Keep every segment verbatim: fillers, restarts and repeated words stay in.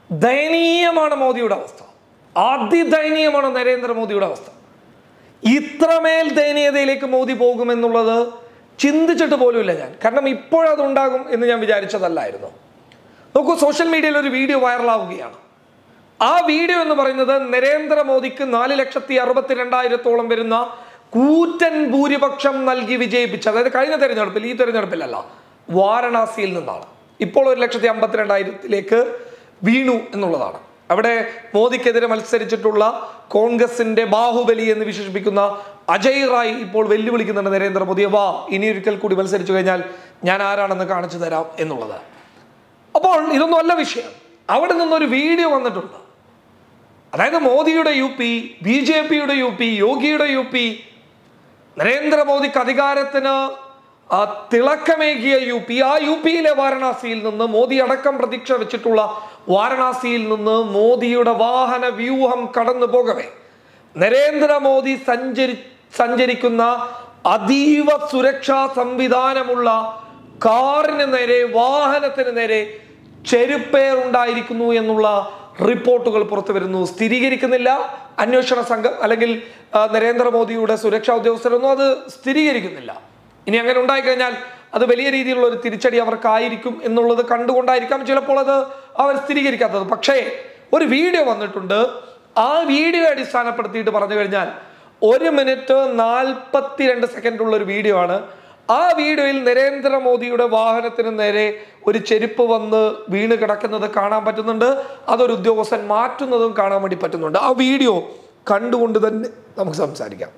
ദയനീയമാണ് മോദിയുടെ അവസ്ഥ. അതിദയനീയമാണ് നരേന്ദ്രമോദിയുടെ അവസ്ഥ. ഇത്രമേൽ ദയനീയതയിലേക്ക് മോദി പോകുമെന്നുള്ളത് ചിന്തിച്ചിട്ട് പോലുമില്ല ഞാൻ. കാരണം ഇപ്പോഴതുണ്ടാകും എന്ന് ഞാൻ വിചാരിച്ചതല്ലായിരുന്നു. നോക്കൂ, സോഷ്യൽ മീഡിയയിൽ ഒരു വീഡിയോ വൈറലാവുകയാണ്. ആ വീഡിയോ എന്ന് പറയുന്നത് നരേന്ദ്രമോദിക്ക് നാല് ലക്ഷത്തി അറുപത്തി രണ്ടായിരത്തോളം വരുന്ന കൂറ്റൻ ഭൂരിപക്ഷം നൽകി വിജയിപ്പിച്ച, അതായത് കഴിഞ്ഞ തെരഞ്ഞെടുപ്പിൽ, ഈ തെരഞ്ഞെടുപ്പിലല്ല, വാരണാസിയിൽ നിന്നാണ്. ഇപ്പോൾ ഒരു ലക്ഷത്തി അമ്പത്തിരണ്ടായിരത്തിലേക്ക് വീണു എന്നുള്ളതാണ്. അവിടെ മോദിക്കെതിരെ മത്സരിച്ചിട്ടുള്ള കോൺഗ്രസിന്റെ ബാഹുബലി എന്ന് വിശേഷിപ്പിക്കുന്ന അജയ് റായ് ഇപ്പോൾ വെല്ലുവിളിക്കുന്നുണ്ട് നരേന്ദ്രമോദിയെ, വാ ഇനി ഒരിക്കൽ കൂടി മത്സരിച്ചു കഴിഞ്ഞാൽ ഞാൻ ആരാണെന്ന് കാണിച്ചു തരാം എന്നുള്ളത്. അപ്പോൾ ഇതൊന്നും അല്ല വിഷയം. അവിടെ നിന്നൊരു വീഡിയോ വന്നിട്ടുണ്ട്. അതായത് മോദിയുടെ യു പി, ബി ജെ പിയുടെ യു പി, യോഗിയുടെ യു പി, നരേന്ദ്രമോദിക്ക് അധികാരത്തിന് തിളക്കമേകിയ യു പി, ആ യു പിയിലെ വാരണാസിയിൽ നിന്ന്, മോദി അടക്കം പ്രതീക്ഷ വെച്ചിട്ടുള്ള വാരണാസിയിൽ നിന്ന് മോദിയുടെ വാഹന വ്യൂഹം കടന്നു പോകവേ നരേന്ദ്രമോദി സഞ്ചരി സഞ്ചരിക്കുന്ന അതീവ സുരക്ഷാ സംവിധാനമുള്ള കാറിന് നേരെ, വാഹനത്തിന് നേരെ ചെരുപ്പേർ ഉണ്ടായിരിക്കുന്നു എന്നുള്ള റിപ്പോർട്ടുകൾ പുറത്തു വരുന്നു. സ്ഥിരീകരിക്കുന്നില്ല അന്വേഷണ സംഘം അല്ലെങ്കിൽ നരേന്ദ്രമോദിയുടെ സുരക്ഷാ ഉദ്യോഗസ്ഥരൊന്നും അത് സ്ഥിരീകരിക്കുന്നില്ല. ഇനി അങ്ങനെ ഉണ്ടായിക്കഴിഞ്ഞാൽ അത് വലിയ രീതിയിലുള്ള ഒരു തിരിച്ചടി അവർക്കായിരിക്കും എന്നുള്ളത് കണ്ടുകൊണ്ടായിരിക്കാം ചിലപ്പോൾ അത് അവർ സ്ഥിരീകരിക്കാത്തത്. പക്ഷേ ഒരു വീഡിയോ വന്നിട്ടുണ്ട്. ആ വീഡിയോ അടിസ്ഥാനപ്പെടുത്തിയിട്ട് പറഞ്ഞു കഴിഞ്ഞാൽ ഒരു മിനിറ്റ് നാൽപ്പത്തിരണ്ട് സെക്കൻഡ് ഉള്ള ഒരു വീഡിയോ ആണ്. ആ വീഡിയോയിൽ നരേന്ദ്രമോദിയുടെ വാഹനത്തിന് നേരെ ഒരു ചെരുപ്പ് വന്ന് വീണ് കിടക്കുന്നത് കാണാൻ പറ്റുന്നുണ്ട്. അതൊരു ഉദ്യോഗസ്ഥൻ മാറ്റുന്നതും കാണാൻ വേണ്ടി പറ്റുന്നുണ്ട്. ആ വീഡിയോ കണ്ടുകൊണ്ട് തന്നെ നമുക്ക് സംസാരിക്കാം.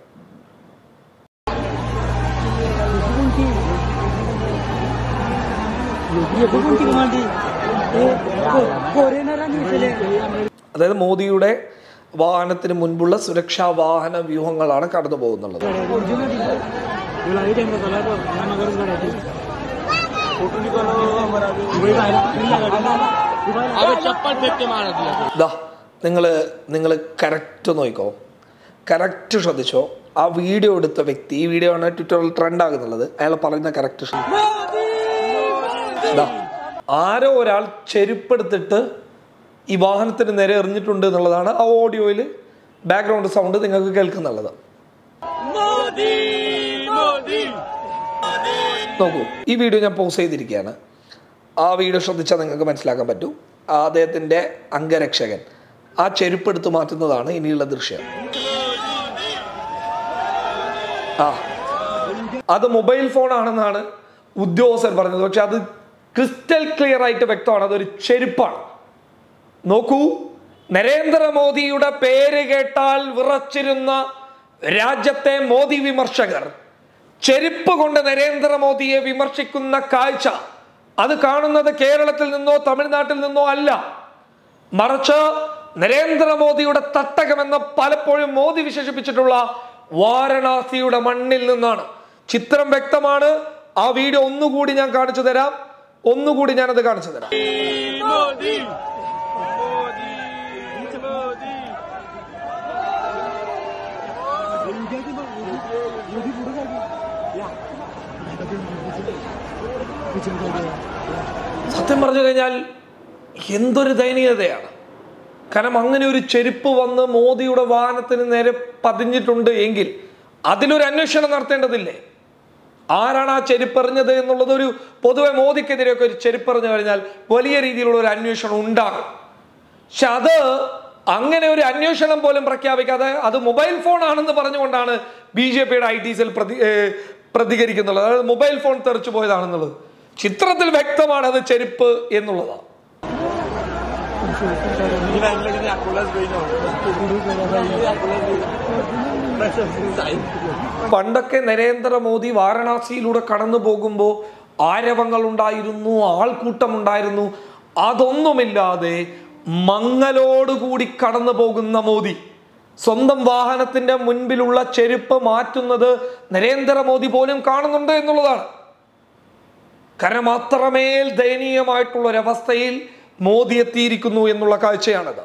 അതായത് മോദിയുടെ വാഹനത്തിന് മുൻപുള്ള സുരക്ഷാ വാഹന വ്യൂഹങ്ങളാണ് കടന്നു പോകുന്നുള്ളത്. നിങ്ങള് നിങ്ങള് കറക്റ്റ് നോക്കിക്കോ, കറക്റ്റ് ശ്രദ്ധിച്ചോ. ആ വീഡിയോ എടുത്ത വ്യക്തി, ഈ വീഡിയോ ആണ് ട്വിറ്ററിൽ ട്രെൻഡ് ആകുന്നുള്ളത്, അയാൾ പറയുന്ന കറക്റ്റ് ആരോ ഒരാൾ ചെരുപ്പെടുത്തിട്ട് ഈ വാഹനത്തിന് നേരെ എറിഞ്ഞിട്ടുണ്ട് എന്നുള്ളതാണ് ആ ഓഡിയോയിൽ ബാക്ക്ഗ്രൗണ്ട് സൗണ്ട് നിങ്ങൾക്ക് കേൾക്കുന്നുള്ളത്. നോക്കൂ, ഈ വീഡിയോ ഞാൻ പോസ്റ്റ് ചെയ്തിരിക്കുകയാണ്. ആ വീഡിയോ ശ്രദ്ധിച്ചാൽ നിങ്ങൾക്ക് മനസ്സിലാക്കാൻ പറ്റും. അദ്ദേഹത്തിന്റെ അംഗരക്ഷകൻ ആ ചെരുപ്പെടുത്ത് മാറ്റുന്നതാണ് ഇനിയുള്ള ദൃശ്യം. ആ അത് മൊബൈൽ ഫോൺ ആണെന്നാണ് ഉദ്യോഗസ്ഥൻ പറഞ്ഞത്. പക്ഷെ അത് ക്രിസ്റ്റൽ ക്ലിയർ ആയിട്ട് വ്യക്തമാണ്, അതൊരു ചെരുപ്പാണ്. നോക്കൂ, നരേന്ദ്രമോദിയുടെ പേര് കേട്ടാൽ വിറച്ചിരുന്ന രാജ്യത്തെ മോദി വിമർശകർ ചെരുപ്പ് കൊണ്ട് നരേന്ദ്രമോദിയെ വിമർശിക്കുന്ന കാഴ്ച, അത് കാണുന്നത് കേരളത്തിൽ നിന്നോ തമിഴ്നാട്ടിൽ നിന്നോ അല്ല, മറിച്ച് നരേന്ദ്രമോദിയുടെ തട്ടകമെന്ന് പലപ്പോഴും മോദി വിശേഷിപ്പിച്ചിട്ടുള്ള വാരണാസിയുടെ മണ്ണിൽ നിന്നാണ്. ചിത്രം വ്യക്തമാണ്. ആ വീഡിയോ ഒന്നുകൂടി ഞാൻ കാണിച്ചു തരാം. ഒന്നുകൂടി ഞാനത് കാണിച്ചു തരാം. സത്യം പറഞ്ഞു കഴിഞ്ഞാൽ എന്തൊരു ദയനീയതയാണ്. കാരണം അങ്ങനെ ഒരു ചെരുപ്പ് വന്ന് മോദിയുടെ വാഹനത്തിന് നേരെ പതിഞ്ഞിട്ടുണ്ട് എങ്കിൽ അതിലൊരു അന്വേഷണം നടത്തേണ്ടതില്ലേ? ആരാണ് ആ ചെരുപ്പെറിഞ്ഞത് എന്നുള്ളത് ഒരു പൊതുവെ മോദിക്കെതിരെയൊക്കെ ഒരു ചെരുപ്പെറിഞ്ഞു കഴിഞ്ഞാൽ വലിയ രീതിയിലുള്ള ഒരു അന്വേഷണം ഉണ്ടാകും. പക്ഷെ അത് അങ്ങനെ ഒരു അന്വേഷണം പോലും പ്രഖ്യാപിക്കാതെ അത് മൊബൈൽ ഫോൺ ആണെന്ന് പറഞ്ഞുകൊണ്ടാണ് ബി ജെ പിയുടെ ഐ ടി സെൽ പ്രതി പ്രതികരിക്കുന്നുള്ളത്. അതായത് മൊബൈൽ ഫോൺ തെറിച്ചു പോയതാണെന്നുള്ളത് ചിത്രത്തിൽ വ്യക്തമാണ്, അത് ചെരുപ്പ് എന്നുള്ളതാണ്. പണ്ടൊക്കെ നരേന്ദ്രമോദി വാരണാസിയിലൂടെ കടന്നു പോകുമ്പോൾ ആരവങ്ങൾ ഉണ്ടായിരുന്നു, ആൾക്കൂട്ടം ഉണ്ടായിരുന്നു. അതൊന്നുമില്ലാതെ മങ്ങലോടുകൂടി കടന്നു പോകുന്ന മോദി സ്വന്തം വാഹനത്തിന്റെ മുൻപിലുള്ള ചെരുപ്പ് മാറ്റുന്നത് നരേന്ദ്രമോദി പോലും കാണുന്നുണ്ട് എന്നുള്ളതാണ്. കാരണം അത്രമേൽ ദയനീയമായിട്ടുള്ള ഒരവസ്ഥയിൽ മോദി എത്തിയിരിക്കുന്നു എന്നുള്ള കാഴ്ചയാണത്.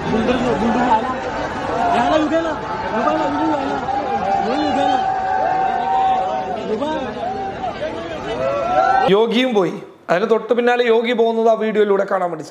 യോഗിയും പോയി. അതിന് തൊട്ട് പിന്നാലെ യോഗി പോകുന്നത് ആ വീഡിയോയിലൂടെ കാണാൻ വേണ്ടി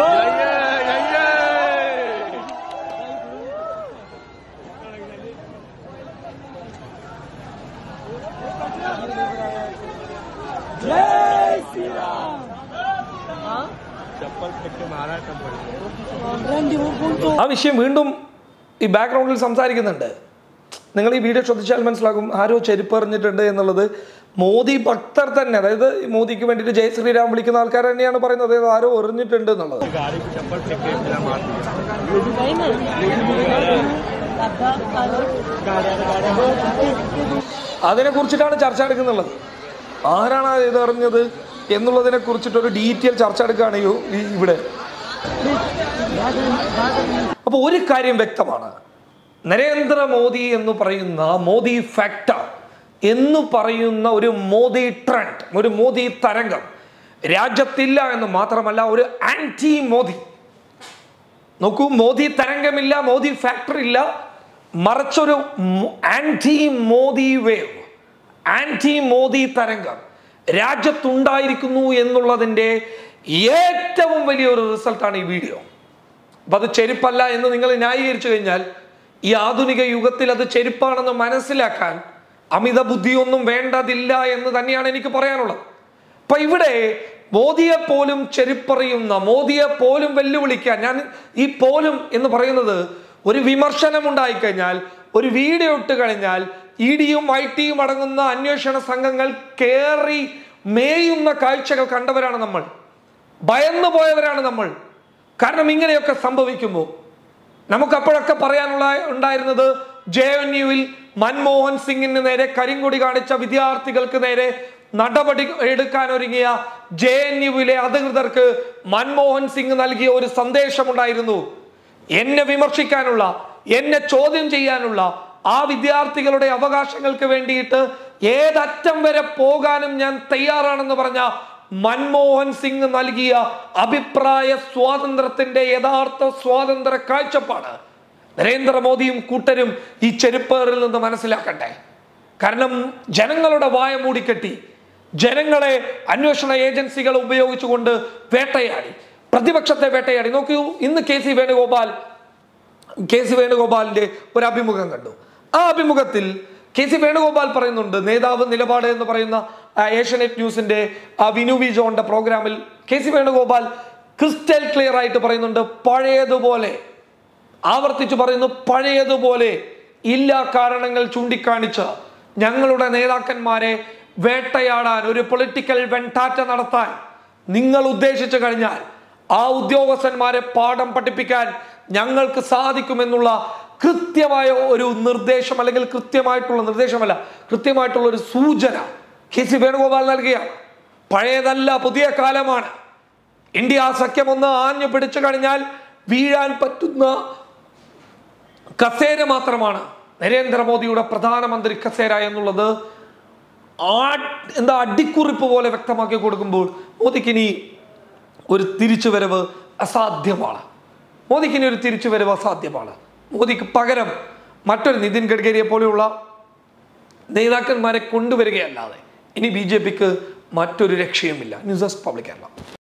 ആ വിഷയം വീണ്ടും ഈ ബാക്ക്ഗ്രൗണ്ടിൽ സംസാരിക്കുന്നുണ്ട്. നിങ്ങൾ ഈ വീഡിയോ ശ്രദ്ധിച്ചാൽ മനസ്സിലാകും ആരോ ചെരുപ്പെറിഞ്ഞിട്ടുണ്ട് എന്നുള്ളത്. മോദി ഭക്തർ തന്നെ, അതായത് മോദിക്ക് വേണ്ടിയിട്ട് ജയ് ശ്രീരാം വിളിക്കുന്ന ആൾക്കാർ തന്നെയാണ് പറയുന്നത് ആരോ എറിഞ്ഞിട്ടുണ്ട് എന്നുള്ളത്. അതിനെ കുറിച്ചിട്ടാണ് ചർച്ച എടുക്കുന്നുള്ളത്. ആരാണ് ഇത് എറിഞ്ഞത് എന്നുള്ളതിനെ കുറിച്ചിട്ടൊരു ഡീറ്റെയിൽ ചർച്ച എടുക്കുകയാണ് ഇവിടെ. അപ്പൊ ഒരു കാര്യം വ്യക്തമാണ്, നരേന്ദ്രമോദി എന്ന് പറയുന്ന മോദി ഫാക്ടർ എന്ന് പറയുന്ന ഒരു മോദി ട്രെൻഡ്, ഒരു മോദി തരംഗം രാജ്യത്തില്ല എന്ന് മാത്രമല്ല, ഒരു ആന്റി മോദി. നോക്കൂ, മോദി തരംഗമില്ല, മോദി ഫാക്ടർ ഇല്ല, മറിച്ചൊരു anti Modi wave, anti Modi തരംഗം രാജ്യത്തുണ്ടായിരിക്കുന്നു എന്നുള്ളതിൻ്റെ ഏറ്റവും വലിയൊരു റിസൾട്ടാണ് ഈ വീഡിയോ. അപ്പൊ അത് ചെരുപ്പല്ല എന്ന് നിങ്ങൾ ന്യായീകരിച്ചു കഴിഞ്ഞാൽ ഈ ആധുനിക യുഗത്തിൽ അത് ചെരുപ്പാണെന്ന് മനസ്സിലാക്കാൻ അമിത ബുദ്ധിയൊന്നും വേണ്ടതില്ല എന്ന് തന്നെയാണ് എനിക്ക് പറയാനുള്ളത്. അപ്പൊ ഇവിടെ മോദിയെ പോലും ചെരുപ്പറിയുന്ന, മോദിയെ പോലും വെല്ലുവിളിക്കാൻ, ഞാൻ ഈ പോലും എന്ന് പറയുന്നത് ഒരു വിമർശനം ഉണ്ടായിക്കഴിഞ്ഞാൽ, ഒരു വീഡിയോ ഇട്ട് കഴിഞ്ഞാൽ ഇ ഡിയും ഐ ടിയും അടങ്ങുന്ന അന്വേഷണ സംഘങ്ങൾ കേറി മേയുന്ന കാഴ്ചകൾ കണ്ടവരാണ് നമ്മൾ, ഭയന്നു പോയവരാണ് നമ്മൾ. കാരണം ഇങ്ങനെയൊക്കെ സംഭവിക്കുമ്പോൾ നമുക്ക് അപ്പോഴൊക്കെ പറയാനുള്ള ഉണ്ടായിരുന്നത് ജെ എൻ യുവിൽ മൻമോഹൻ സിംഗിന് നേരെ കരിങ്കൊടി കാണിച്ച വിദ്യാർത്ഥികൾക്ക് നേരെ നടപടി എടുക്കാൻ ഒരുങ്ങിയ ജെ എൻ യുവിലെ അധികൃതർക്ക് മൻമോഹൻ സിംഗ് നൽകിയ ഒരു സന്ദേശമുണ്ടായിരുന്നു. എന്നെ വിമർശിക്കാനുള്ള, എന്നെ ചോദ്യം ചെയ്യാനുള്ള ആ വിദ്യാർത്ഥികളുടെ അവകാശങ്ങൾക്ക് വേണ്ടിയിട്ട് ഏതറ്റം വരെ പോകാനും ഞാൻ തയ്യാറാണെന്ന് പറഞ്ഞ മൻമോഹൻ സിംഗ് നൽകിയ അഭിപ്രായ സ്വാതന്ത്ര്യത്തിന്റെ യഥാർത്ഥ സ്വാതന്ത്ര്യ കാഴ്ചപ്പാട് നരേന്ദ്രമോദിയും കൂട്ടരും ഈ ചെരുപ്പേറിൽ നിന്ന് മനസ്സിലാക്കട്ടെ. കാരണം ജനങ്ങളുടെ വായ മൂടിക്കെട്ടി, ജനങ്ങളെ അന്വേഷണ ഏജൻസികൾ ഉപയോഗിച്ചുകൊണ്ട് വേട്ടയാടി, പ്രതിപക്ഷത്തെ വേട്ടയാടി. നോക്കൂ, ഇന്ന് K C Venugopal K C വേണുഗോപാലിന്റെ ഒരു അഭിമുഖം കണ്ടു. ആ അഭിമുഖത്തിൽ കെ സി വേണുഗോപാൽ പറയുന്നുണ്ട്, നേതാവ് നിലപാട് എന്ന് പറയുന്ന ഏഷ്യാനെറ്റ് ന്യൂസിന്റെ ആ വിനു വി ജോണിന്റെ പ്രോഗ്രാമിൽ K C Venugopal crystal clear ആയിട്ട് പറയുന്നുണ്ട്, പഴയതുപോലെ, ആവർത്തിച്ചു പറയുന്നു, പഴയതുപോലെ ഇല്ലാ കാരണങ്ങൾ ചൂണ്ടിക്കാണിച്ച് ഞങ്ങളുടെ നേതാക്കന്മാരെ വേട്ടയാടാൻ, ഒരു പൊളിറ്റിക്കൽ വെണ്ടാറ്റ നടത്താൻ നിങ്ങൾ ഉദ്ദേശിച്ചു കഴിഞ്ഞാൽ ആ ഉദ്യോഗസ്ഥന്മാരെ പാഠം പഠിപ്പിക്കാൻ ഞങ്ങൾക്ക് സാധിക്കുമെന്നുള്ള കൃത്യമായ ഒരു നിർദ്ദേശം, അല്ലെങ്കിൽ കൃത്യമായിട്ടുള്ള നിർദ്ദേശമല്ല, കൃത്യമായിട്ടുള്ള ഒരു സൂചന കെ സി വേണുഗോപാൽ നൽകിയ. പഴയതല്ല, പുതിയ കാലമാണ്. ഇന്ത്യ സഖ്യം ഒന്ന് ആഞ്ഞു പിടിച്ചു കഴിഞ്ഞാൽ വീഴാൻ പറ്റുന്ന കസേര മാത്രമാണ് നരേന്ദ്രമോദിയുടെ പ്രധാനമന്ത്രി കസേര എന്നുള്ളത് ആ എന്താ അടിക്കുറിപ്പ് പോലെ വ്യക്തമാക്കി കൊടുക്കുമ്പോൾ മോദിക്കിനി ഒരു തിരിച്ചുവരവ് അസാധ്യമാണ്. മോദിക്കിനി ഒരു തിരിച്ചുവരവ് അസാധ്യമാണ്. മോദിക്ക് പകരം മറ്റൊരു നിതിൻ ഗഡ്കരിയെ പോലെയുള്ള നേതാക്കന്മാരെ കൊണ്ടുവരികയല്ലാതെ ഇനി ബി ജെ പിക്ക് മറ്റൊരു രക്ഷയുമില്ല. News desk public Kerala.